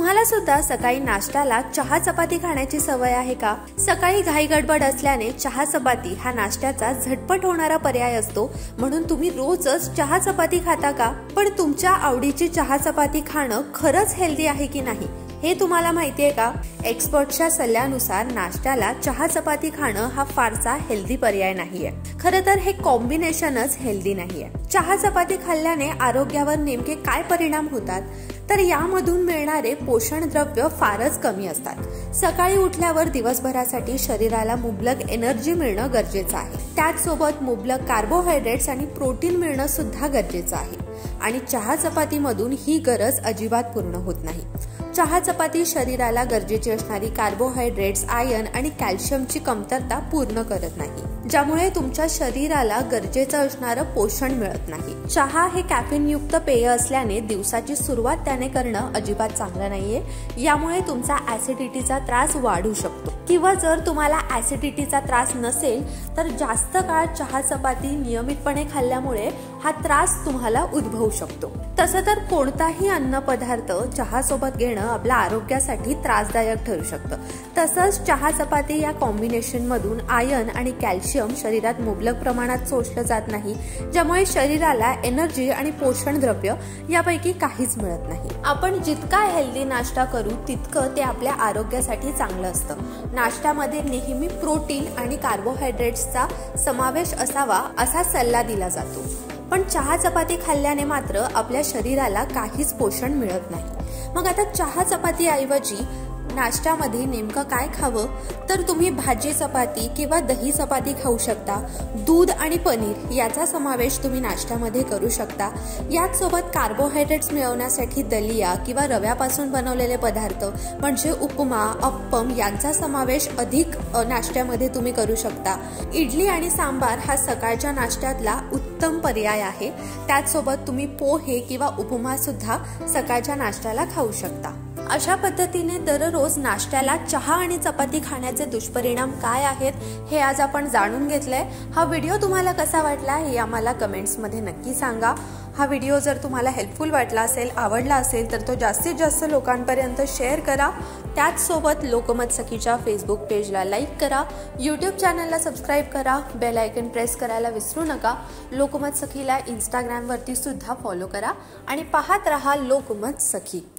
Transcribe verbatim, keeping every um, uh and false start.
तुम्हाला सुद्धा सकाळी नाश्त्याला चहा चपाती खाण्याची सवय आहे का? सकाळी घाई गडबड असल्याने चहा चपाती हा नाश्त्याचा झटपट होणारा पर्याय असतो, म्हणून तुम्ही रोजच चहा चपाती खाता का? पण तुमच्या आवडीची चहा चपाती खाणं खरंच हेल्दी आहे की नाही हे तुम्हाला माहितीये का? एक्सपर्टच्या सल्ल्यानुसार नाश्त्याला चहा चपाती खाणं हा फारसा हेल्दी पर्याय नाहीये। खरं तर हे कॉम्बिनेशनच हेल्दी नाहीये। चहा चपाती खाल्ल्याने आरोग्यावर नेमके काय परिणाम होतात? तर यामधून मिळणारे पोषण द्रव्य फारच कमी असतात। सकाळी उठल्यावर दिवसभरासाठी शरीराला मुबलक एनर्जी मिळणं गरजेचं आहे। त्याच सोबत मुबलक कार्बोहायड्रेट्स आणि प्रोटीन मिळणं सुद्धा गरजेचं आहे आणि चहा चपाती मधून ही गरज अजिबात पूर्ण होत नाही। चहा चपाती शरीराला गरजेची असणारी कार्बोहायड्रेट्स, आयर्न आणि कॅल्शियमची कमतरता पूर्ण करत नाही, ज्यामुळे तुमच्या शरीराला गरजेचं असणारं पोषण मिळत नाही। चहा हे कॅफेन युक्त पेय असल्याने दिवसाची सुरुवात त्याने करणं अजिबात चांगलं नाहीये। यामुळे तुमचा ऍसिडिटीचा त्रास वाढू शकतो, किंवा जर तुम्हाला ऍसिडिटीचा त्रास नसेल तर जास्त काळ चहा चपाती नियमितपणे खाल्ल्यामुळे हा त्रास तुम्हाला उद्भवू शकतो। तसं तर कोणताही अन्न पदार्थ चहा सोबत घेणं आपल्या आरोग्यासाठी त्रासदायक ठरू शकतं। तसंच चहा चपाती या कॉम्बिनेशन मधून आयर्न आणि कॅल्शियम शरीरात मुबलक प्रमाणात शोषलं जात नाही, ज्यामुळे शरीराला एनर्जी आणि पोषण द्रव्य यापैकी काहीच मिळत नाही। आपण जितका हेल्दी नाश्ता करू तितकं ते आपल्या आरोग्यासाठी चांगलं असतं। नाश्त्यामध्ये नेहमी प्रोटीन आणि कार्बोहायड्रेट्सचा समावेश असावा असा सल्ला दिला जातो, पण चहा चपाती खाल्ल्याने मात्र आपल्या शरीराला काहीच पोषण मिळत नाही। मग आता चहा चपाती ऐवजी नाश्त्यामध्ये नेमकं काय खावं? तर तुम्ही भाजी चपाती किंवा दही चपाती खाऊ शकता। दूध आणि पनीर याचा समावेश तुम्ही नाश्त्यामध्ये करू शकता। याच सोबत कार्बोहायड्रेट्स मिळवण्यासाठी दलिया किंवा रव्यापासून बनवलेले पदार्थ म्हणजे उपमा, अप्पम यांचा समावेश अधिक नाश्त्यामध्ये तुम्ही करू शकता। इडली आणि सांबार हा सकाळच्या नाश्त्यातला उत्तम पर्याय आहे। त्याच सोबत तुम्ही पोहे किंवा उपमा सुद्धा सकाळच्या नाश्त्याला खाऊ शकता। अशा पद्धतीने दररोज नाश्त्याला चहा आणि चपाती खाण्याचे दुष्परिणाम काय आहेत हे आज आपण जाणून घेतलंय। हा व्हिडिओ तुम्हाला कसा वाटला हे आम्हाला कमेंट्स मध्ये नक्की सांगा। हा व्हिडिओ जर तुम्हाला हेल्पफुल वाटला असेल, आवडला असेल तर तो जास्तीत जास्त लोकांपर्यंत शेअर करा। त्याच सोबत लोकमत सखीच्या फेसबुक पेजला लाईक करा, यूट्यूब चॅनलला सबस्क्राईब करा, बेल आयकन प्रेस करायला विसरू नका। लोकमत सखीला इंस्टाग्राम वरती सुद्धा फॉलो करा आणि पाहत रहा लोकमत सखी।